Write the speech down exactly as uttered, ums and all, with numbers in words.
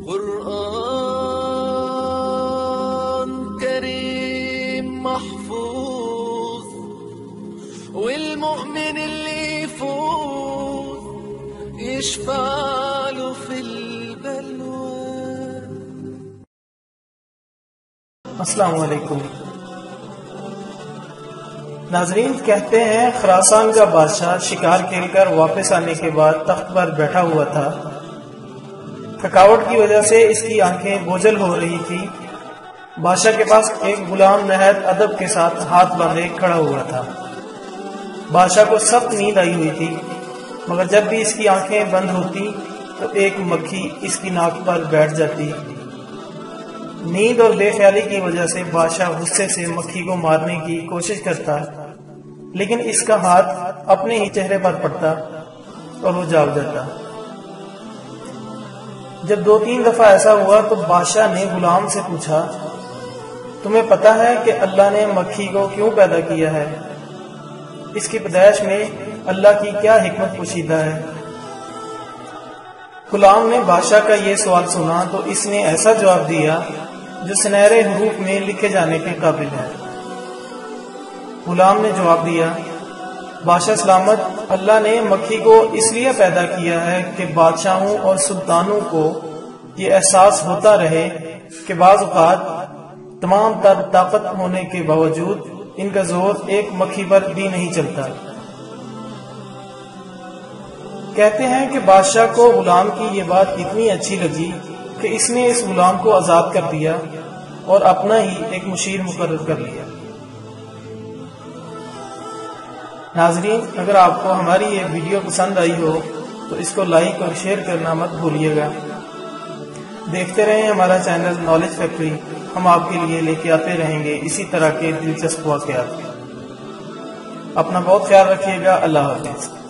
قرآن كريم محفوظ والمؤمن اللي يفوز يشفع له في البلوى. السلام علیکم ناظرین، کہتے ہیں خراسان کا بادشاہ شکار کھیل کر واپس آنے کے بعد تخت پر بیٹھا ہوا تھا۔ تھکاوٹ کی وجہ سے اس کی آنکھیں بوجھل ہو رہی تھی۔ بادشاہ کے پاس ایک غلام نہایت ادب کے ساتھ ہاتھ باندھے کھڑا ہوا تھا۔ بادشاہ کو سخت نیند آئی ہوئی تھی، مگر جب بھی اس کی آنکھیں بند ہوتی تو ایک مکھی اس کی ناک پر بیٹھ جاتی۔ نیند اور بے خیالی کی وجہ سے بادشاہ غصے سے مکھی کو مارنے کی کوشش کرتا، لیکن اس کا ہاتھ اپنے ہی چہرے پر پڑتا اور وہ جاگ جاتا۔ جب دو تین دفعہ ایسا ہوا تو بادشاہ نے غلام سے پوچھا، تمہیں پتا ہے کہ اللہ نے مکھی کو کیوں پیدا کیا ہے؟ اس کی پیدائش میں اللہ کی کیا حکمت پوشیدہ ہے؟ غلام نے بادشاہ کا یہ سوال سنا تو اس نے ایسا جواب دیا جو سنہرے حروف میں لکھے جانے کے قابل ہے۔ غلام نے جواب دیا، بادشاہ سلامت، اللہ نے مکھی کو اس لیے پیدا کیا ہے کہ بادشاہوں اور سلطانوں کو یہ احساس ہوتا رہے کہ بعض اوقات تمام تر طاقت ہونے کے باوجود ان کا زور ایک مکھی پر بھی نہیں چلتا۔ کہتے ہیں کہ بادشاہ کو غلام کی یہ بات اتنی اچھی لگی کہ اس نے اس غلام کو آزاد کر دیا اور اپنا ہی ایک مشیر مقرر کر لیا۔ ناظرین، اگر آپ کو ہماری یہ ویڈیو پسند آئی ہو تو اس کو لائک اور شیئر کرنا مت بھولیے گا۔ دیکھتے رہیں ہمارا چینل نالج فیکٹری، ہم آپ کے لیے لے کے آتے رہیں گے اسی طرح کے دلچسپ واقعات۔ اپنا بہت خیال رکھیے گا۔ اللہ حافظ۔